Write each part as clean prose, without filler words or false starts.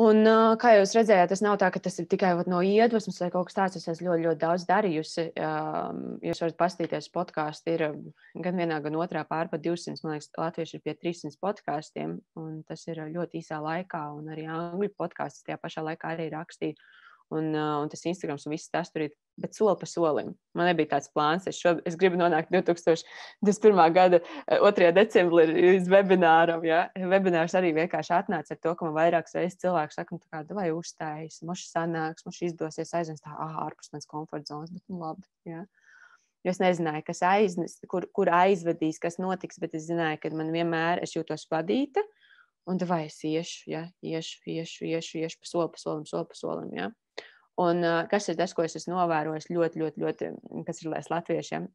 Un, kā jūs redzējāt, tas nav tā, ka tas ir tikai no iedvesmas vai kaut kas tāds. Es esmu ļoti, ļoti daudz darījusi. Jūs varat paskatīties podkāstu. Ir gan vienā, gan otrā pārpa 200. Man liekas, latvieši ir pie 300 podkāstiem. Un tas ir ļoti īsā laikā. Un arī angļu podkāstus tajā pašā laikā arī rakstīju. Un tas Instagrams un viss tas tur ir, bet soli pa solim. Man nebija tāds plāns. Es gribu nonākt 2021. gada 2. decembrī līdz webināram. Ja? Webinārs arī vienkārši atnāca ar to, ka man vairākas reizes cilvēki saka, tā kā, vai uzstājas, mums sanāks, mums izdosies aiznes tā, ārpus manas komforta zonas, bet nu labi. Ja? Jo es nezināju, kas aiznes, kur aizvedīs, kas notiks, bet es zināju, ka man vienmēr es jūtos vadīta, un vai es iešu, ja? iešu pa solim, ja? Un kas ir tas, ko es esmu novērojis ļoti, kas ir lēs latviešiem?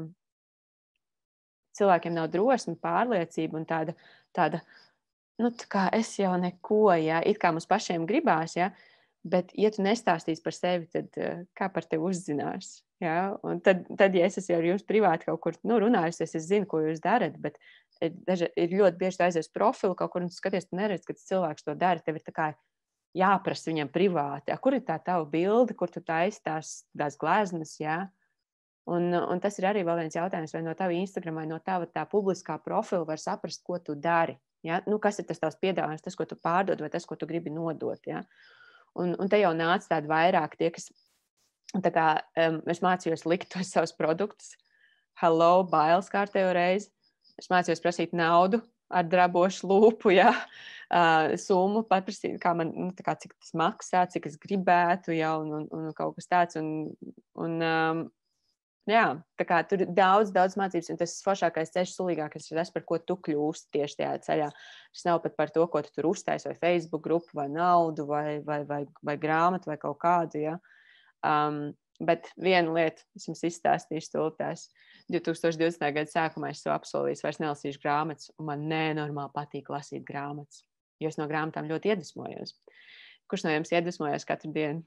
Cilvēkiem nav drosme, pārliecība un tāda, nu tā kā es jau neko, ja, it kā mums pašiem gribās, ja, bet ja tu nestāstīsi par sevi, tad kā par tevi uzzinās, ja, un tad, ja es esmu ar jums privāti kaut kur, nu, runājusies, es zinu, ko jūs darat, bet ir ļoti bieži tu aizies profilu kaut kur un tu skaties, tu neredz, ka cilvēks to dara, tev ir tā kā jāprasa viņam privāti, kur ir tā tava bilde, kur tu taisi tās gleznas, jā. Un tas ir arī vēl viens jautājums, vai no tava Instagram, vai no tava tā publiskā profila var saprast, ko tu dari, jā. Nu, kas ir tas tavs piedāvājums, tas, ko tu pārdod, vai tas, ko tu gribi nodot, jā. Un te jau nāca tādi vairāk tie, kas, tā kā es mācījos likt tos savus produktus, hello, bailes kārtējo reizi, es mācījos prasīt naudu, ar drabošu lūpu, ja, summu paprasīt, kā man, nu, tā kā, cik tas maksā, cik es gribētu, ja, un kaut kas tāds, jā, tā kā tur ir daudz mācības, un tas foršākais ceļš, sulīgākais ir tas, par ko tu kļūsti tieši tajā ceļā. Tas nav pat par to, ko tu tur uztais, vai Facebook grupu, vai naudu, vai grāmatu, vai kaut kādu, ja. Bet viena lieta, es jums izstāstīšu stultās. 2020. gada sākumā es sev apsolīju, vairs nelasīšu grāmatas, un man nenormāli patīk lasīt grāmatas, jo es no grāmatām ļoti iedvesmojos. Kurš no jums iedvesmojos katru dienu?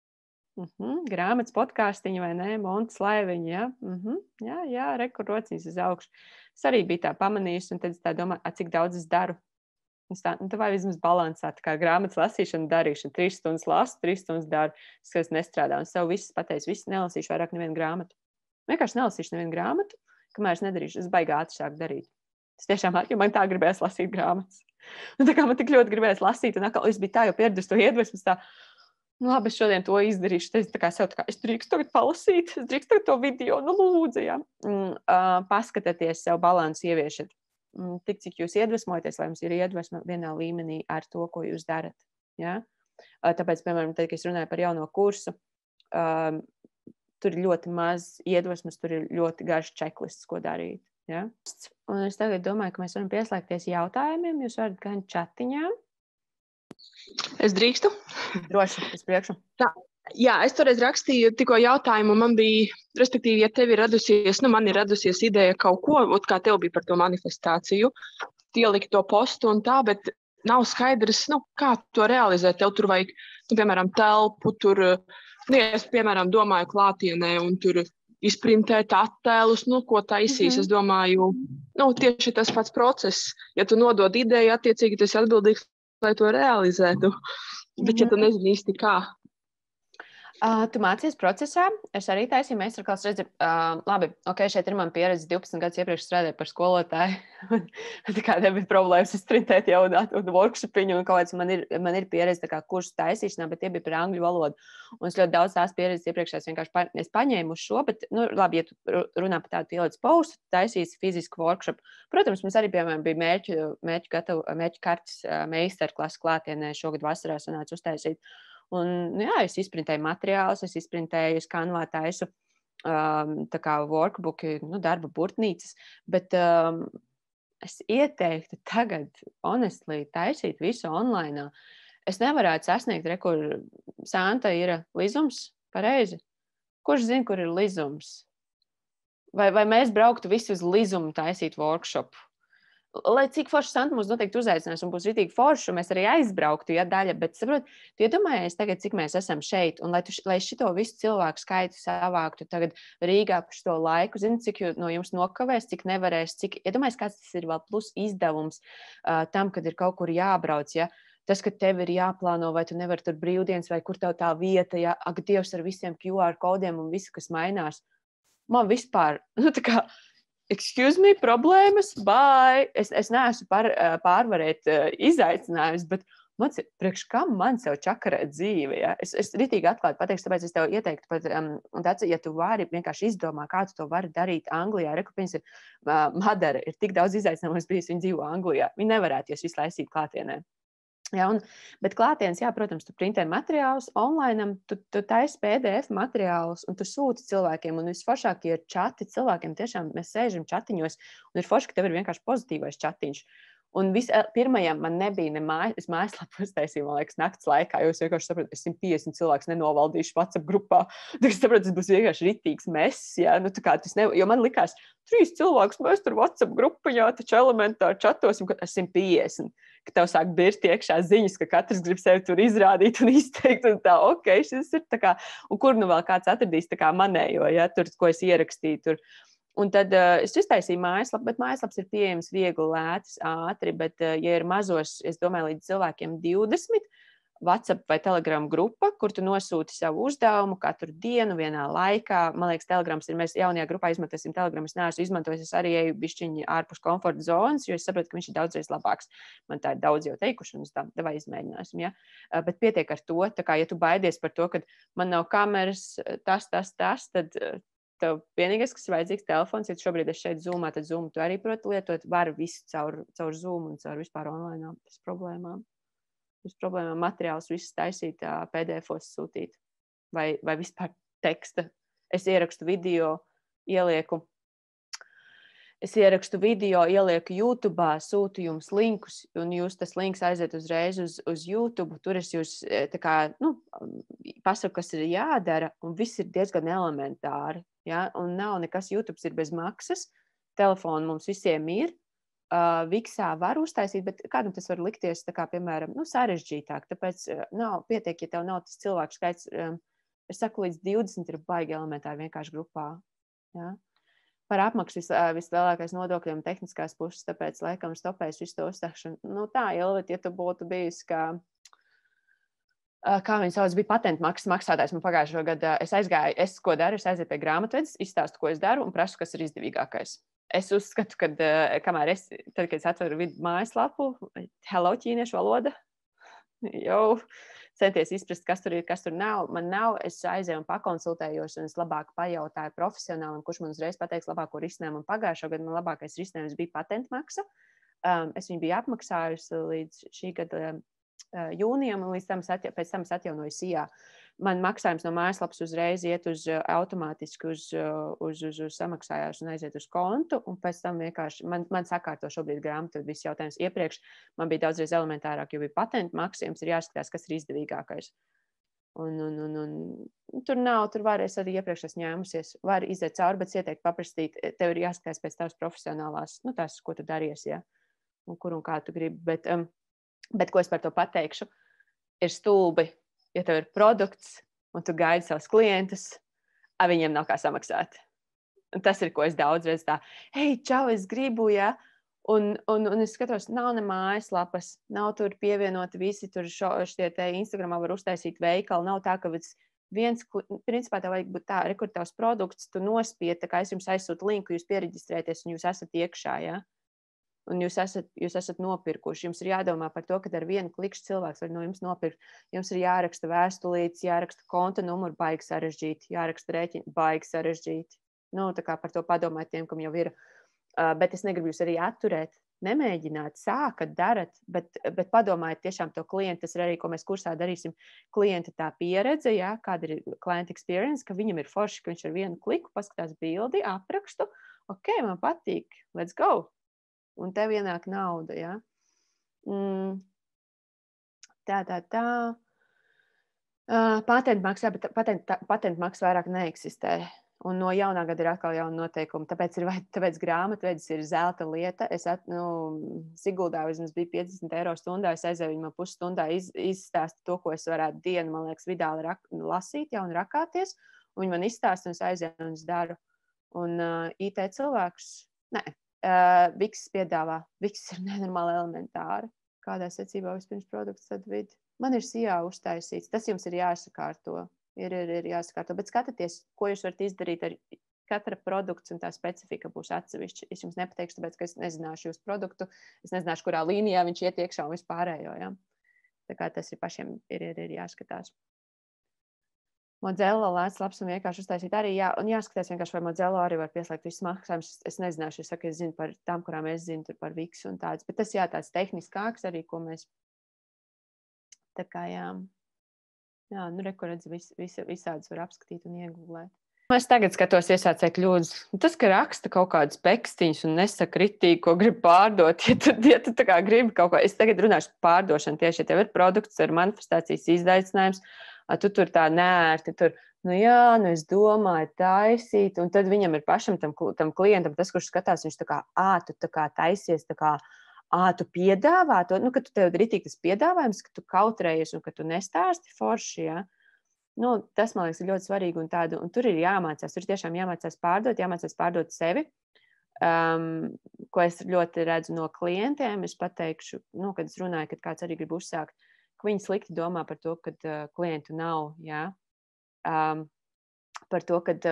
Grāmatas podkāstiņa vai ne? Montas laiviņa, ja? Jā, rekur rociņas uz augšu. Es arī biju tā pamanījusi, un tad es tā domāju, cik daudz es daru. Nu, tā vai vismaz balansā, tā kā grāmatas lasīšana, darīšana, 3 stundas lasu, 3 stundas daru, es nestrādāju, un sev viss pateicu, nelasīšu vairāk nevienu grāmatu. Vienkārši nelasīšu nevienu grāmatu, kamēr es nedarīšu, es baigi ātri sāku darīt. Tas tiešām, jo man tā gribēs lasīt grāmatas. Un tā kā man tik ļoti gribēs lasīt, un atkal es biju tā jau pieradusi to iedvesmas tā, nu labi, es šodien to izdarīšu, tad es tā kā sev tā kā, es drīkstu tagad palasīt, es drīkstu tagad to video, nu lūdzu, ja. Paskatieties sev balansu ieviešat. Tik, cik jūs iedvesmojaties, lai jums ir iedvesma vienā līmenī ar to, ko jūs darat. Ja? Tāpēc, piemēram, tad, kad es runāju par jauno kursu, tur ir ļoti maz iedvesmas, tur ir ļoti garš checklists, ko darīt. Ja? Un es tagad domāju, ka mēs varam pieslēgties jautājumiem. Jūs varat gan chatiņā. Es drīkstu? Droši, uz priekšu. Tā. Jā, es toreiz rakstīju tikko jautājumu, man bija, respektīvi, ja tev ir radusies, nu, man ir radusies ideja kaut ko, kā tev bija par to manifestāciju, ielikt to postu un tā, bet nav skaidrs, nu, kā to realizēt. Tev tur vajag, nu, piemēram, telpu, tur, nu, ja es, piemēram, domāju klātienē un tur izprintēt attēlus, nu, ko taisīs, es domāju, nu, tieši tas pats process. Ja tu nodod ideju, attiecīgi tas ir atbildīgs, lai to realizētu, bet ja tu nezini īsti kā. Tu mācies procesā, es arī taisīju meistarklases, redzi, labi, ok, šeit ir man pieredze, 12 gadus iepriekš strādāju par skolotāju, tā kā nebija problēmas izprintēt jau un workshopiņu un kaut kāds, man ir pieredze tā kā kursu taisīšanā, bet tie bija par angļu valodu, un es ļoti daudz tās pieredzes iepriekšējās vienkārši es paņēmu uz šo, bet, nu, labi, ja tu runā par tādu pielīdz postu, taisīsi fizisku workshop, protams, mums arī, piemēram, bija mērķu kartes meistarklases klātienē šogad vasarā sanāca uztaisīt. Un, nu jā, es izprintēju materiālus, es izprintēju, es Canvā taisu tā kā workbooki, nu, darba burtnīcas, bet es ieteiktu tagad, honestly, taisīt visu online. Es nevarētu sasniegt, kur Santa ir lizums, pareizi. Kurš zina, kur ir lizums? Vai mēs brauktu visi uz lizumu taisīt workshopu? Lai cik forši Santa mūs noteikti uzaicinās un būs ritīgi forši, un mēs arī aizbrauktu, ja daļa, bet, saprot, tu iedomājies tagad, cik mēs esam šeit, un lai šito visu cilvēku skaitu savāktu tagad Rīgā par šo laiku, zini, cik no jums nokavēs, cik nevarēs, cik, iedomājies, kāds tas ir vēl plus izdevums tam, kad ir kaut kur jābrauc, ja, tas, ka tev ir jāplāno, vai tu nevari tur brīvdienas, vai kur tev tā vieta, ja, ak, Dievs ar visiem QR kodiem un visu, kas mainās. Man vispār, tā kā, excuse me, problēmas, bye. Es neesmu pārvarēt izaicinājumus, bet priekš kam man sev čakarēt dzīvi, ja? Es ritīgi atklāti pateikšu, tāpēc es tev ieteiktu pat, tāds, ja tu vari vienkārši izdomā, kā tu to vari darīt Anglijā, rekupins Madara ir tik daudz izaicinājumus bijis, viņa dzīvo Anglijā, viņa nevarētu jūs visu laisīt klātienē. Ja, bet klātienes, jā, protams, tu printē materiālus online, tu taisi PDF materiālus un tu sūti cilvēkiem, un visforšākie ir čati cilvēkiem, tiešām mēs sēžam čatiņos, un ir forši, ka tev ir vienkārši pozitīvais čatiņš. Un pirmajam man nebija ne mājaslapu uztaisīju, man liekas, nakts laikā, jo es vienkārši sapratu, es 150 cilvēkus nenovaldīšu WhatsApp grupā. Es sapratu, tas būs vienkārši ritīgs mess, jā, jo man likās, 3 cilvēkus mēs tur WhatsApp grupiņā, taču elementāri čatosim, ka 150, ka tev sāk birst iekšā ziņas, ka katrs grib sevi tur izrādīt un izteikt, un tā, ok, šis ir tā kā, un kur nu vēl kāds atradīs tā kā manējo, ja, tur, ko es ierakstīju tur. Un tad es iztaisīju mājaslapu, bet mājaslaps ir pieejams viegli, lētas, ātri, bet, ja ir mazos, es domāju, līdz cilvēkiem 20, WhatsApp vai Telegram grupa, kur tu nosūti savu uzdevumu katru dienu vienā laikā. Man liekas, Telegrams ir, mēs jaunajā grupā izmantosim Telegram, es neesmu izmantojis, es arī eju bišķiņi ārpus komforta zonas, jo es saprotu, ka viņš ir daudzreiz labāks. Man tā ir daudz jau teikuši, un es tā, davai izmēģināsim, ja? Bet pietiek ar to, tā kā, ja tu baidies par to, ka man nav kameras, tad tev vienīgais, kas ir vajadzīgs telefons, ja šobrīd es šeit Zoomā, tad Zoom tu arī proti lietot, var visu caur Zoom un caur vispār online bez problēmām. Bez problēmām materiālus visus taisīt, PDF-os sūtīt vai vispār teksta. Es ierakstu video, ielieku ielieku YouTube, sūtu jums linkus, un jūs tas links aiziet uzreiz uz YouTube. Tur es jūs tā kā, pasaku, kas ir jādara, un viss ir diezgan elementāri. Ja? Un nav nekas, YouTube ir bez maksas, telefonu mums visiem ir. Viksā var uztaisīt, bet kādam tas var likties, tā kā, piemēram, sarežģītāk. Tāpēc nav pietiek, ja tev nav tas cilvēku skaits. Es saku, līdz 20 ir baigi elementāri vienkārši grupā. Ja? Par apmaksu vislielākais nodokļiem tehniskās puses, tāpēc laikam stopēs visu to uzstākšanu. Tā, Ilvet, ja tu būtu bijis, kā viņi sauc, bija patentmaksas maksātājs man pagājušo gadu. Ko daru, es aizēju pie grāmatvedes, izstāstu, ko es daru un prasu, kas ir izdevīgākais. Es uzskatu, ka kad es atveru mājaslapu, hello, ķīniešu valoda, jau centies izprast, kas tur ir, kas tur nav. Man nav, es aizēju un pakonsultējos, un es labāk pajautāju profesionālim, kurš man uzreiz pateiks labāko risinājumu. Pagājušo gadu man labākais risinājums bija patentmaksa. Es viņu biju apmaksājusi līdz šī gada jūnijam, un pēc tam es atjaunoju SIA. Man maksājums no mājaslapas uzreiz iet automātiski uz samaksājās un aiziet uz kontu, un pēc tam vienkārši man sakārto šobrīd grāmatu viss jautājums. Iepriekš man bija daudzreiz elementārāk, jo bija patentmaksa, jums ir jāskatās, kas ir izdevīgākais. Tur var, es arī iepriekš esmu ņēmusies, var iziet cauri, bet ieteikti paprastīt, tev ir jāskatās pēc tavas profesionālās, tās, ko tu daries, ja, un kur un kā tu gribi, bet ko es par to pateikšu, ir stulbi. Ja tev ir produkts, un tu gaidi savus klientus, viņiem nav kā samaksāt. Un tas ir, ko es daudz redzu tā, hei, čau, es gribu, ja, un es skatos, nav ne mājaslapas, nav tur pievienoti visi, tur šie te Instagramā var uztaisīt veikali, nav tā, ka principā tev vajag būt tā, rekur tavs produkts, tu nospied, tā kā es jums aizsūtu linku, jūs piereģistrēties, un jūs esat iekšā, ja. Un jūs esat nopirkuši. Jums ir jādomā par to, ka ar vienu klikšķi cilvēks var no jums nopirkt. Jums ir jāraksta vēstulītes, jāraksta konta numuru, baigi sarežģīti, jāraksta rēķini, baigi sarežģīti. Tā kā par to padomājiet tiem, kam jau ir. Bet es negribu jūs arī atturēt. Nemēģināt, sākat, darat, bet padomājiet tiešām to klientu. Tas ir arī, ko mēs kursā darīsim. Klienta tā pieredze, ja, kāda ir client experience, ka viņam ir forši, ka viņš ar vienu kliku paskatās bildi, aprakstu. Ok, man patīk, let's go. Un tev ienāk nauda, ja? Tā. Patentmaksa, bet patentmaksa vairāk neeksistē. Un no jaunā gada ir atkal jauna noteikuma. Tāpēc grāmatvedis ir zelta lieta. Es Siguldāju, vismaz bija 50 eiro stundā, es aizēju viņu man pusstundā izstāstu to, ko es varētu dienu, man liekas, vidāli lasīt, ja, un rakāties. Un viņi man izstāsta, un es aizēju, un es daru. Un IT cilvēks, nē. Viks piedāvā, viks ir nenormāli elementāri, kādā secībā vispirms produkts, tad vidi. Man ir sijā uztaisīts, tas jums ir jāsakārto. Ir jāsakārto, bet skatieties, ko jūs varat izdarīt ar katra produkts un tā specifika būs atsevišķa. Es jums nepateikšu, tāpēc, ka es nezināšu jūsu produktu, es nezināšu, kurā līnijā viņš iet iekšā un vispārējo. Ja? Tā kā tas ir pašiem ir jāskatās. Modello lēts labs un vienkārši uztaisīt arī, jā, un jāskatās vienkārši, vai Modello arī var pieslēgt visus maksājumus. Es nezināšu, es zinu par tām, kurām es zinu, tur par Viksu un tāds, bet tas jā, tāds tehniskāks arī, ko mēs tā kā jā, nu rekoredzi visādus var apskatīt un iegūlēt. Es tagad skatos iesācēju kļūdas. Tas, ka raksta kaut kādas pekstiņas un nesaka ritīgi, ko grib pārdot, ja tu tā kā gribi kaut ko. Es tagad runāšu par pārdošanu tieši, ja tev ir produkts ar manifestācijas izaicinājums, tu tur tā neērti, tur, nu jā, nu es domāju taisīt, un tad viņam ir pašam tam klientam, tas, kurš skatās, viņš tā kā, tu tā kā taisies, tā kā, tu piedāvā to, nu, ka tu tev ir ritīgi tas piedāvājums, ka tu kautrējies un ka tu nestāsti forši, ja. Nu, tas, man liekas, ir ļoti svarīgi un tur ir jāmācās. Tur tiešām jāmācās pārdot sevi, ko es ļoti redzu no klientiem. Es pateikšu, nu, kad es runāju, kad kāds arī grib uzsākt, ka viņi slikti domā par to, kad klientu nav, jā. Par to, kad,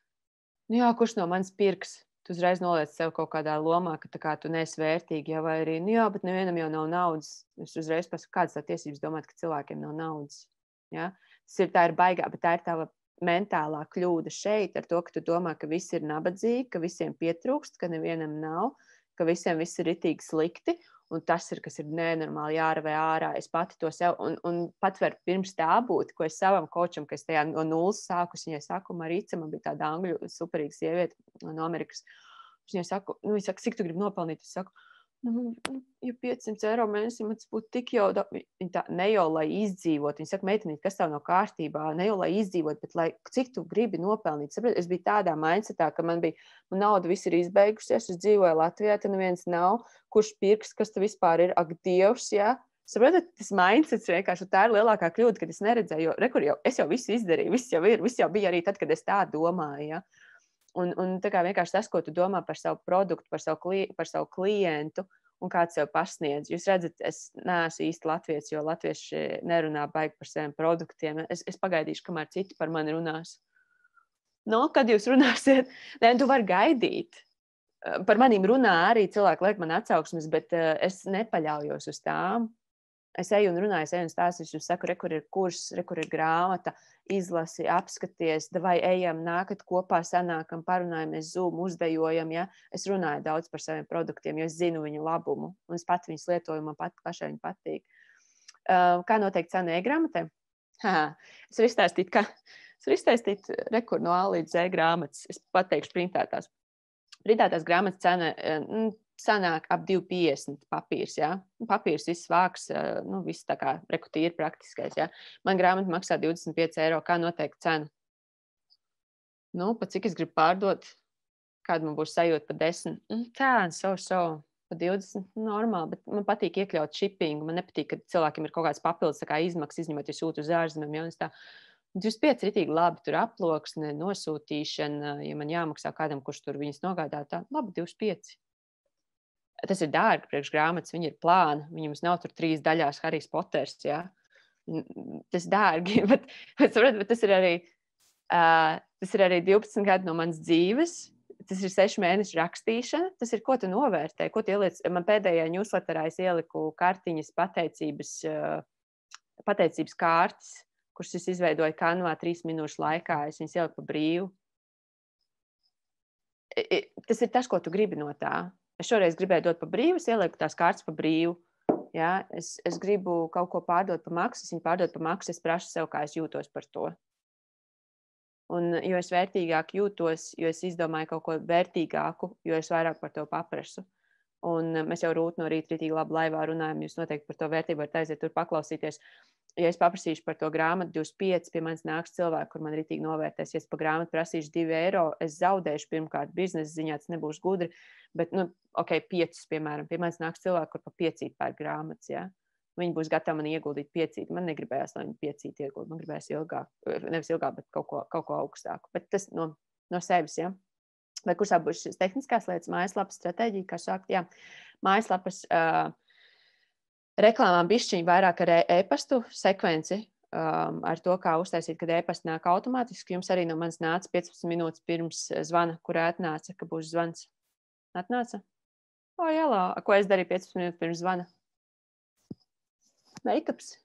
nu jā, kurš no manis pirks, tu uzreiz noliec sev kaut kādā lomā, ka tā kā tu neesi vērtīgi, jā, vai arī, nu jā, bet nevienam jau nav naudas. Es uzreiz pasaku, kādas tā tiesības domāt, ka cilvēkiem nav naudas, jā. Tā ir baigā, bet tā ir tava mentālā kļūda šeit ar to, ka tu domā, ka visi ir nabadzīgi, ka visiem pietrūkst, ka nevienam nav, ka visiem viss ir ritīgi slikti, un tas ir, kas ir nenormāli jāravē ārā. Es pati to sev, un patver pirms tā būt, ko es savam kočam, ka es tajā no nulles sākus, viņai saku, Marīca, man bija tāda angļu superīga sieviete no Amerikas. Viņai saku, nu, viņa saka, cik tu gribi nopelnīt? Es saku, nu, ja 500 eiro mēnesī, man tas būtu tik jau, ne jau, lai izdzīvot. Viņa saka, meitenīt, kas tev nav kārtībā, ne jau, lai izdzīvot, bet cik tu gribi nopelnīt. Saprāt, es biju tādā mindsetā, ka man nauda viss ir izbeigusies, es dzīvoju Latvijā, te neviens nav, kurš pirks, kas te vispār ir, ak, Dievs, jā. Saprotat, tas mindsets vienkārši, tā ir lielākā kļūda, kad es neredzēju, jo es jau visu izdarīju, viss jau bija arī tad, kad es tā domāju, ja. Un tā kā vienkārši tas, ko tu domā par savu produktu, par savu klientu un kāds sev pasniedz. Jūs redzat, es neesmu īsti latvietis, jo latvieši nerunā baigi par saviem produktiem. Es pagaidīšu, kamēr citi par mani runās. Nu, kad jūs runāsiet, tu vari gaidīt. Par manīm runā arī cilvēki, liek man atsauksmes, bet es nepaļaujos uz tām. Es eju un runāju, es eju un stāstu, es saku, kur ir kurs, kur ir grāmata, izlasi, apskaties, vai ejam, nākat kopā, sanākam, parunājamies, Zoom, uzdejojam, ja? Es runāju daudz par saviem produktiem, jo es zinu viņu labumu, un es pat viņus lietoju, man pašai viņi patīk. Kā noteikti cena e-grāmatē? Es varu izstāstīt rekur no A līdz Z grāmatas. Es pateikšu printētās. Printētās grāmatas cena sanāk ap 2,50 papīrs, jā. Papīrs viss vāks, nu, viss tā kā rekutīri praktiskais, jā. Man grāmata maksā 25 eiro, kā noteikti cena. Nu, pa cik es gribu pārdot, kāda man būs sajūta pa 10. Tā, pa 20, normāli, bet man patīk iekļaut shippingu. Man nepatīk, ka cilvēkiem ir kaut kāds papildus tā kā izmaksas, izņemot, ja sūtu uz ārzemēm, jā, un es tā. 25 ritīgi labi, tur aploksne, nosūtīšana, ja man jāmaksā kādam, kurš tur viņas nogādā, tā, labi, 25. Tas ir dārgi priekš grāmatas, viņi ir plāni, viņi mums nav tur 3 daļās Harijs Poters, jā. Tas dārgi, bet tas ir arī 12 gadi no manas dzīves, tas ir 6 mēnešu rakstīšana, tas ir, ko tu novērtē, ko tu ieliec. Man pēdējā newsletterā es ieliku kartiņas pateicības kārtas, kuras es izveidoju Canvā 3 minūšu laikā, es viņas ieliku pa brīvu. Tas ir tas, ko tu gribi no tā. Es šoreiz gribēju dot pa brīvu, es ielieku tās kārtas pa brīvu. Ja? Es gribu kaut ko pārdot pa maksu, es viņu pārdot pa maksu, es prasu sev, kā es jūtos par to. Un jo es vērtīgāk jūtos, jo es izdomāju kaut ko vērtīgāku, jo es vairāk par to paprasu. Un mēs jau rūt no rīta ritīgi labi laivā runājam, jūs noteikti par to vērtību varat aiziet tur paklausīties. Ja es paprasīšu par to grāmatu 25, pie manis nāks cilvēki, kur man ritīgi novērtēs. Ja es pa grāmatu prasīšu 2 eiro, es zaudēšu pirmkārt biznesa ziņā, tas nebūs gudri, bet, nu, ok, 5, piemēram, pie manis nāks cilvēki, kur pa 5 pērk grāmatas, ja. Viņi būs gatavi man ieguldīt 5. Man negribējās, lai viņi 5 ieguldīt, man gribējās ilgāk, nevis ilgāk, bet kaut ko augstāku. Bet tas no sevis, ja. Vai kursā būs šīs tehniskās lietas, mājaslapas stratēģija, kā sākt, jā. Mājaslapas Reklāmām bišķiņi vairāk ar e-pastu sekvenci, ar to, kā uztaisīt, kad e-pasti nāk automātiski. Jums arī no manis nāca 15 minūtes pirms zvana, kurā atnāca, ka būs zvans. Atnāca? O, jālā. Ko es darīju 15 minūtes pirms zvana? Make-ups.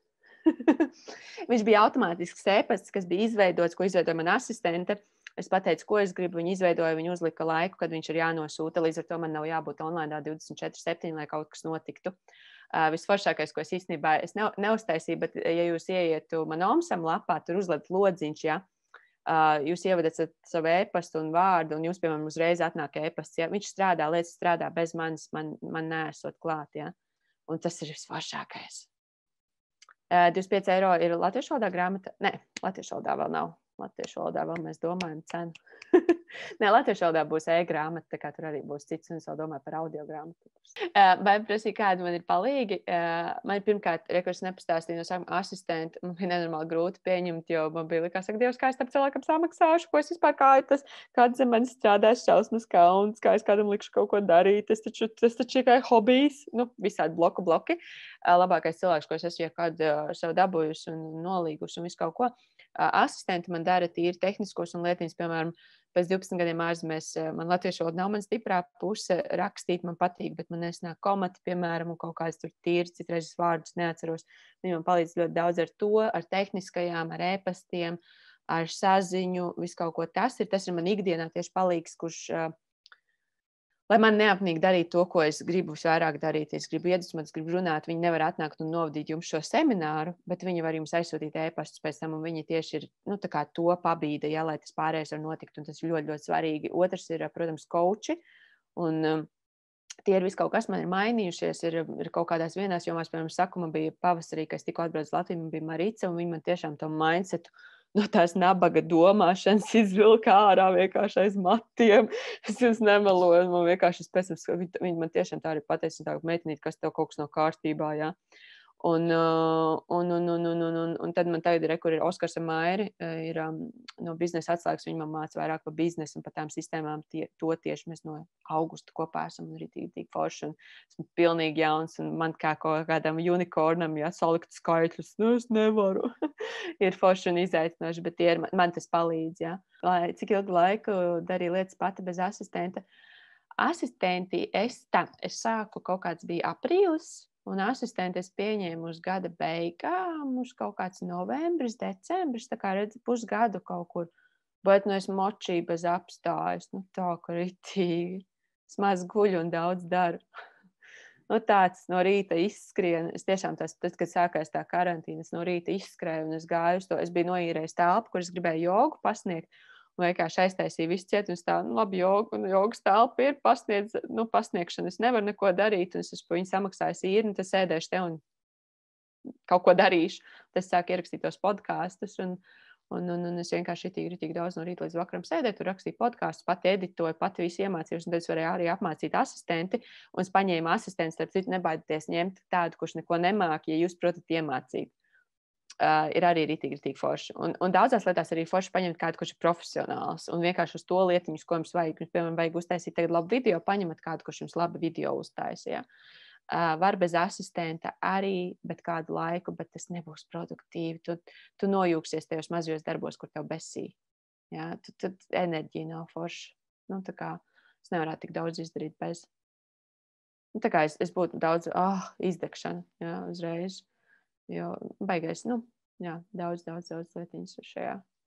Viņš bija automātisks e-pasts, kas bija izveidots, ko izveidoja mana asistente. Es pateicu, ko es gribu, viņi izveidoja, viņi uzlika laiku, kad viņš ir jānosūta, līdz ar to man nav jābūt online 24/7, lai kaut kas notiktu. Visforšākais, ko es īstenībā neuztaisīju, bet ja jūs ieietu man Omsam lapā, tur uzliet lodziņš, ja? Jūs ievadat savu e-pastu un vārdu, un jums, piemēram, uzreiz atnāk e-pasts, ja? Viņš strādā, lietas strādā bez manis, man neesot klāt, ja? Un tas ir visforšākais. 25 eiro ir latviešu valodā grāmata? Nē, latviešu valodā vēl nav. Latviešu valodā vēl mēs domājam cenu. Nē, latviešu valodā būs e-grāmata, tā kā tur arī būs cits, un es vēl domāju par audio grāmatu. Vai prasīja, kādi man ir palīgi? Man pirmkārt, rekurs nepastāstīja no sākuma asistenti, man bija nenormāli grūti pieņemt, jo man bija likās, ka Dievs, kā es tam cilvēkam samaksāšu, ko es vispār kāds zem manis strādās šausmas kauns, kā es kādam likšu kaut ko darīt, tas taču tikai hobijs, visādi bloki. Labākais cilvēks, ko es esmu kādu sev dabūjusi un nolīgusi un visu kaut ko. Asistenti man dara tīri tehniskos un lietiņas, piemēram, pēc 12 gadiem ārzemēs, man latviešu valoda nav man stiprā puse, rakstīt man patīk, bet man nesnāk komati, piemēram, un kaut kāds tur tīrs, citreiz vārdus neatceros. Viņi man palīdz ļoti daudz ar to, ar tehniskajām, ar e-pastiem, ar saziņu, visu kaut ko tas ir man ikdienā tieši palīgs, kurš, lai man neapnīgi darīt to, ko es gribu visvairāk darīt. Es gribu iedvesmot, es gribu runāt, viņi nevar atnākt un novadīt jums šo semināru, bet viņi var jums aizsūtīt e-pastus pēc tam, un viņi tieši ir, tā kā to pabīda, ja, lai tas pārējais var notikt, un tas ir ļoti, ļoti svarīgi. Otrs ir, protams, coachi, un tie ir viss kaut kas, man ir mainījušies, ir kaut kādās vienās jomās, piemēram, saku, man bija pavasarī, kad es tikko atbraucu Latviju, man bija Marica, un viņa man tiešām to mindsetu no tās nabaga domāšanas izvilka ārā vienkārši aiz matiem. Es jums nemeloju, man vienkārši pēc tam, viņi man tiešām tā arī pateica, tā meitenīt, kas tev kaut kas nav kārtībā, jā. Un tad man tagad ir, kur ir Oskars Mairi, ir no biznesa atslēgas, viņi man māca vairāk par biznesu un par tām sistēmām, to tieši mēs no augusta kopā esam arī tik forši, un esmu pilnīgi jauns, un man kā kādam unikornam, ja salikt skaitļus, es nevaru, ir forši un izaicinoši, bet man tas palīdz, ja. Lai cik ilgu laiku darīju lietas pati bez asistenta. Asistenti, es sāku kaut kāds bija aprīlis, un asistenti es pieņēmu uz gada beigām, uz kaut kāds novembris, decembris, tā kā redzu pusgadu kaut kur, bet es močīju bez apstājas, tā kā ritīgi, es maz guļu un daudz daru. Tāds no rīta izskrien, es tiešām tad, kad sākās tā karantīna, es no rīta izskrēju un es gāju uz to, es biju noiērējis telpu, kur es gribēju jogu pasniegt, un vienkārši aiztaisīju visu ciet, un es tā, labi, jogas telpa ir, pasniegšana, es nevaru neko darīt, un es esmu viņu samaksājis īri, un tad sēdēšu te un kaut ko darīšu. Tad es sāku ierakstīt tos podkastus, un es vienkārši ritīgi daudz no rīta līdz vakaram sēdēju, tur rakstīju podkastus, pati editoju, pati visu iemācījos, un tad es varēju arī apmācīt asistenti, un es paņēmu asistenti, starp citu nebaidieties ņemt tādu, kurš neko nemāk, ja jūs protat iemācīt. Ir arī ritīgi forši. Un daudzās lietās arī forši paņemt kādu, kurš ir profesionāls, un vienkārši uz to lietiņus, ko jums vajag. Jums, piemēram, vajag uztaisīt tagad labu video, paņemat kādu, kurš jums labu video uztaisīja. Var bez asistenta arī, bet kādu laiku, bet tas nebūs produktīvi. Tu nojūksies tajos mazajos darbos, kur tev besī. Ja? Tad enerģija nav forša. Tā kā es nevarētu tik daudz izdarīt bez. Tā kā es būtu daudz izdegšana, ja, uzreiz. Jo baigais, daudz lietiņas šajā.